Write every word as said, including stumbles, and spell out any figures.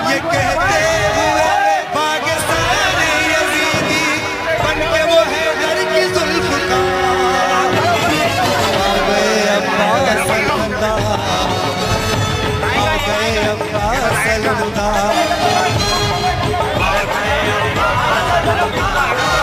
ये कहते हुए पाकिस्तान यजीदी बन के वो है घर की जुल्फ का आ गए अब्बास सल्लल्लाह आ गए अब्बास सल्लल्लाह